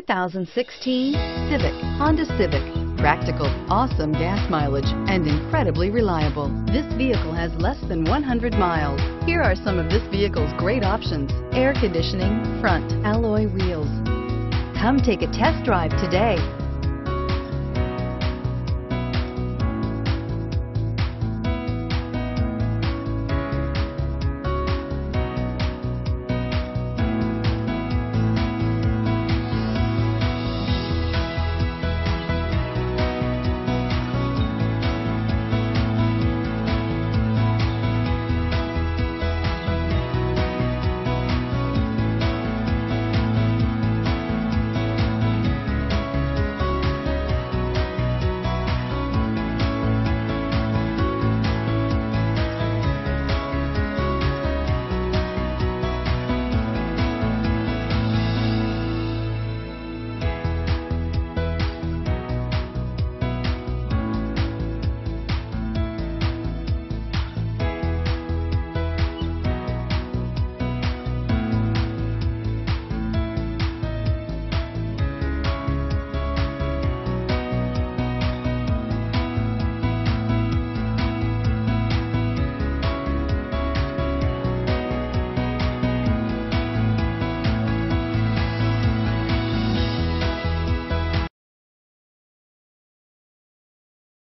2016 Civic, Honda Civic. Practical, awesome gas mileage, and incredibly reliable. This vehicle has less than 100 miles. Here are some of this vehicle's great options: air conditioning, front, alloy wheels. Come take a test drive today.